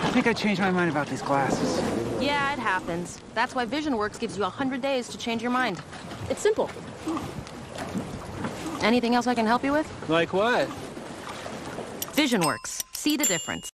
I think I changed my mind about these glasses. Yeah, it happens. That's why Visionworks gives you 100 days to change your mind. It's simple. Anything else I can help you with? Like what? Visionworks. See the difference.